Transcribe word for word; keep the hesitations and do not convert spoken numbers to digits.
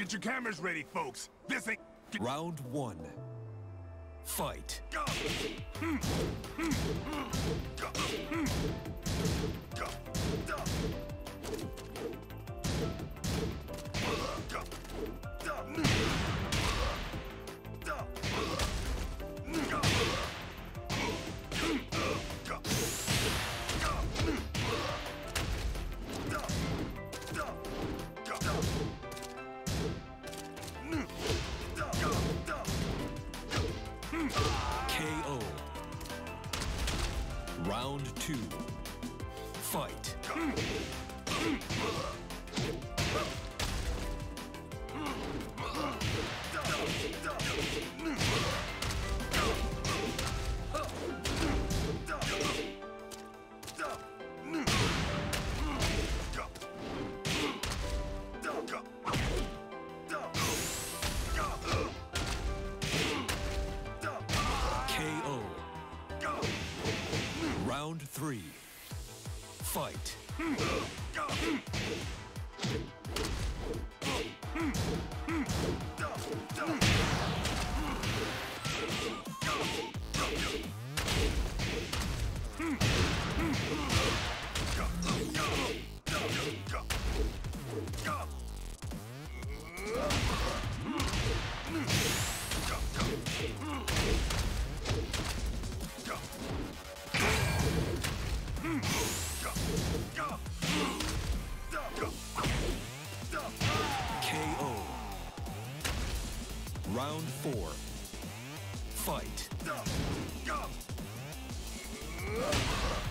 Get your cameras ready, folks. This ain't... Round one. Fight. Go! Hmm. Hmm. Go! Hmm. Go! Go! Go! Go! Go! Go! K O. Round two. Fight. Round three. Fight. K O. Round four. Fight.